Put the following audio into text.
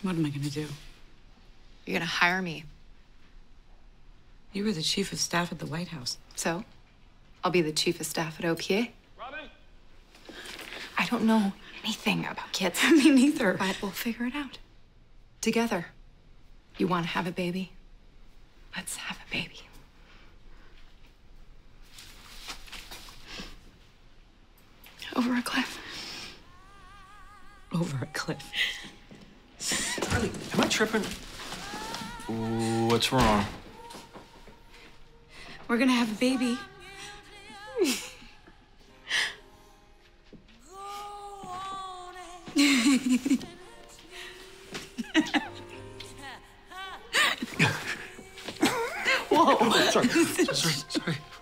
What am I gonna do? You're gonna hire me. You were the chief of staff at the White House. So, I'll be the chief of staff at OPA. Robbie? I don't know anything about kids. Me neither. But we'll figure it out. Together. You want to have a baby? Let's have a baby. Over a cliff. Over a cliff. Darby, am I tripping? What's wrong? We're gonna have a baby. Whoa! Sorry.